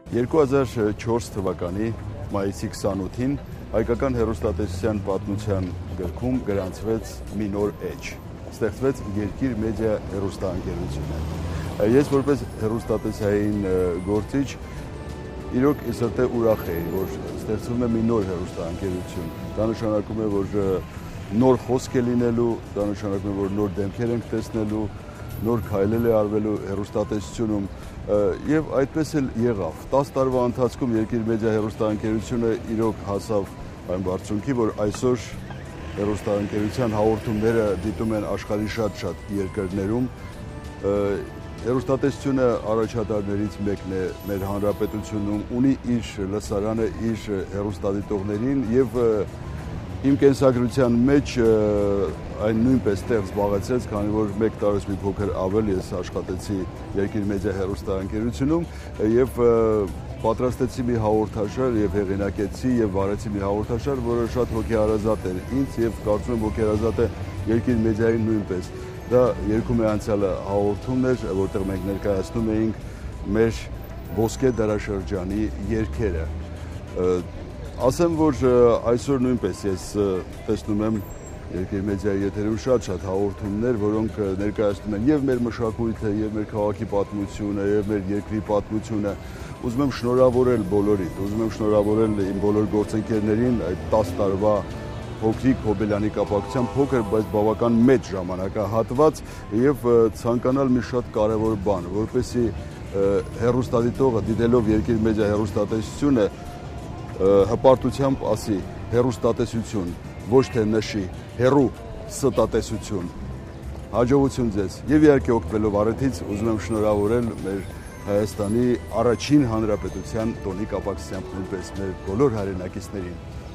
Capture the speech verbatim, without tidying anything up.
երկու հազար չորս թվականի մայիսի քսանութին հայկական հեռուստատեսության պատմության գրքում գրանցվեց մի նոր էջ, ստեղծվեց Երկիր մեդիա հեռուստաընկերությունը։ Ես որպես հեռուստատեսային գործիչ իրոք իսրտե ուրախ էի, որ ստեղծվում է մի նոր հեռուստաընկերություն։ Դա նշանակում է, որ նոր խոսք է լինելու, դա նշանակում է, որ նոր դեմքեր ենք տեսնելու, նոր քայլեր է արվելու հեռուստատեսությունում եւ այդպես էլ եղավ։ տասը տարվա ընթացքում Երկիր մեդիա հեռուստաընկերությունը իրոք հասավ այն բարձունքի, որ այսօր հեռուստաընկերության հաղորդումները դիտում են աշխարհի շատ-շատ երկրներում։ Հեռուստատեսությունը առաջատարներից մեկն է մեր հանրապետությունում, ունի իր լսարանը, իր հեռուստադիտողներին եւ իմ կենսագրության մեջ այն նույնպես տեղ զբաղեցրեց, քանի որ մեկ տարուց մի փոքր ավել ես աշխատեցի Երկիր մեդիա հեռուստաընկերությունում եւ պատրաստեցի մի հաղորդաշար եւ հեղինակեցի եւ վարեցի մի հաղորդաշար, որը շատ հոգեհարազատ էր ինձ եւ կարծում եմ հոգեհարազատ է Երկիր մեդիային նույնպես։ Դա երկու անցյալը հաղորդումն էր, որտեղ մենք ներկայացնում էինք մեր ոսկե դարաշրջանի երգերը։ Ասեմ, որ այսօր նույնպես ես տեսնում եմ Երկիր մեդիայի եթերում շատ-շատ հաղորդումներ, որոնք ներկայացնում են եւ մեր մշակույթը, եւ մեր քաղաքի պատմությունը, եւ մեր երկրի պատմությունը։ Ուզում եմ շնորհավորել բոլորիդ, ուզում եմ շնորհավորել իմ բոլոր գործընկերներին այդ տասը տարվա փոքրիկ Հոբելյանի կապակցությամբ փոքր, բայց բավական մեծ ժամանակահատված եւ ցանկանալ մի շատ կարեւոր բան, որպեսզի հեռուստադիտողը դիտելով Երկիր մեդիա հեռուստատեսությունը հպարտությամբ ասի հեռուստատեսություն, ոչ թե նշի հեռու ստատեսություն։ Հաջողություն ձեզ եւ իհարկե օգտվելով առիթից ուզում եմ շնորհավորել մեր Հայաստանի առաջին հանրապետության տոնի կապակցությամբ նույնպես մեր բոլոր հայրենակիցներին։